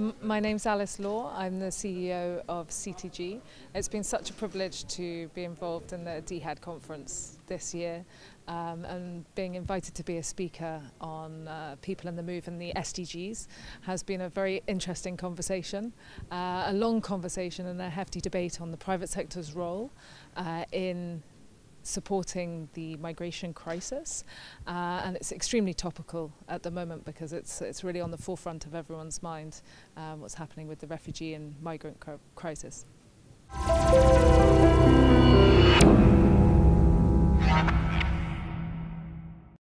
My name's Alice Law. I'm the CEO of CTG. It's been such a privilege to be involved in the DIHAD conference this year and being invited to be a speaker on people in the move and the SDGs has been a very interesting conversation, a long conversation and a hefty debate on the private sector's role in supporting the migration crisis, and it's extremely topical at the moment because it's really on the forefront of everyone's mind what's happening with the refugee and migrant crisis.